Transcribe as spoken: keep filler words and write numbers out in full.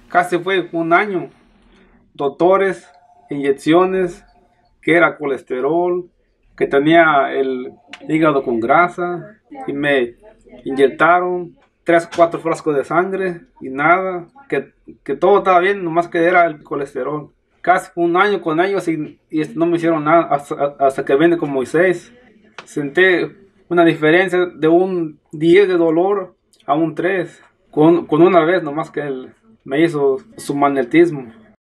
Casi fue un año. Doctores, inyecciones, que era colesterol, que tenía el hígado con grasa, y me inyectaron tres o cuatro frascos de sangre y nada, que, que todo estaba bien, nomás que era el colesterol. Casi un año con ellos y, y no me hicieron nada hasta, hasta que vine con Moisés. Sentí una diferencia de un diez de dolor a un tres, con, con una vez nomás que él me hizo su magnetismo.